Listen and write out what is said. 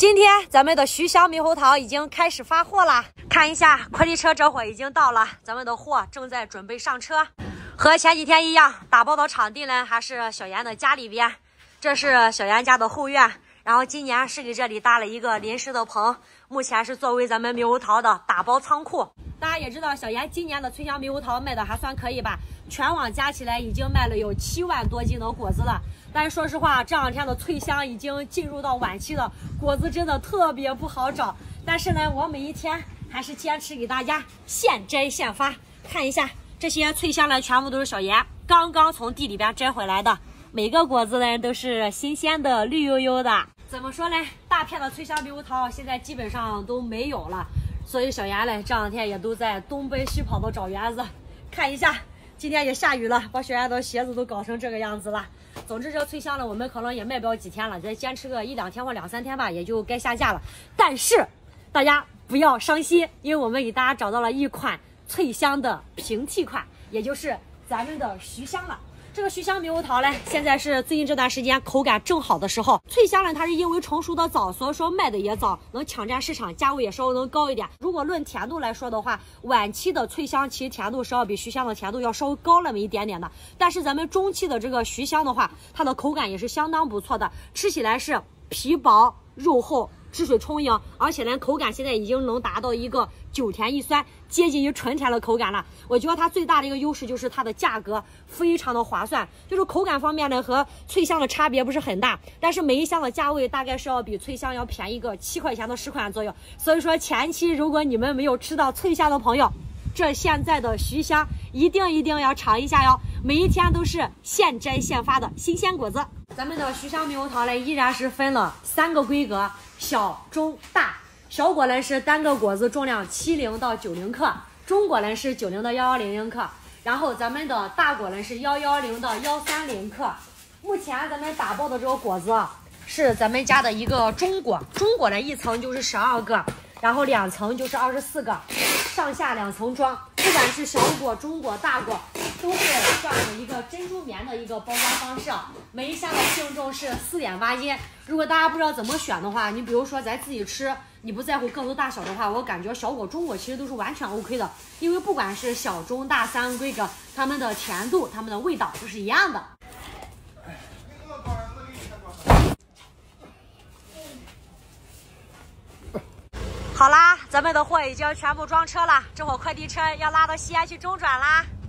今天咱们的徐香猕猴桃已经开始发货了，看一下快递车这会已经到了，咱们的货正在准备上车。和前几天一样，打包的场地呢还是小妍的家里边，这是小妍家的后院。然后今年是给这里搭了一个临时的棚，目前是作为咱们猕猴桃的打包仓库。大家也知道，小妍今年的脆香猕猴桃卖的还算可以吧，全网加起来已经卖了有7万多斤的果子了。但是说实话，这两天的脆香已经进入到晚期了，果子真的特别不好找。但是呢，我每一天还是坚持给大家现摘现发。看一下这些脆香呢，全部都是小妍刚刚从地里边摘回来的，每个果子呢都是新鲜的、绿油油的。怎么说呢？大片的脆香猕猴桃现在基本上都没有了，所以小妍呢这两天也都在东奔西跑的找园子。看一下，今天也下雨了，把小妍的鞋子都搞成这个样子了。总之，这个脆香呢，我们可能也卖不了几天了，再坚持个1、2天或2、3天吧，也就该下架了。但是大家不要伤心，因为我们给大家找到了一款脆香的平替款，也就是咱们的徐香了。这个徐香猕猴桃呢，现在是最近这段时间口感正好的时候。脆香呢，它是因为成熟的早，所以说卖的也早，能抢占市场，价位也稍微能高一点。如果论甜度来说的话，晚期的脆香其实甜度是要比徐香的甜度要稍微高那么一点点的。但是咱们中期的这个徐香的话，它的口感也是相当不错的，吃起来是皮薄肉厚，汁水充盈，而且呢口感现在已经能达到一个9甜1酸，接近于纯甜的口感了。我觉得它最大的一个优势就是它的价格非常的划算，就是口感方面呢和脆香的差别不是很大，但是每一箱的价位大概是要比脆香要便宜个7块钱到10块钱左右。所以说前期如果你们没有吃到脆香的朋友，这现在的徐香一定要尝一下哟，每一天都是现摘现发的新鲜果子。咱们的徐香猕猴桃呢依然是分了3个规格，小、中、大。小果呢是单个果子重量70到90克，中果呢是90到1100克，然后咱们的大果呢是110到130克。目前咱们打包的这个果子是咱们家的一个中果，中果呢1层就是12个，然后2层就是24个，上下2层装。不管是小果、中果、大果，都是这样的一个珍珠棉的一个包装方式。每一箱的净重是4.8斤。如果大家不知道怎么选的话，你比如说咱自己吃，你不在乎个头大小的话，我感觉小果、中果其实都是完全 OK 的，因为不管是小、中、大3个规格，它们的甜度、它们的味道都是一样的。好啦，咱们的货已经全部装车了，这会快递车要拉到西安去中转啦。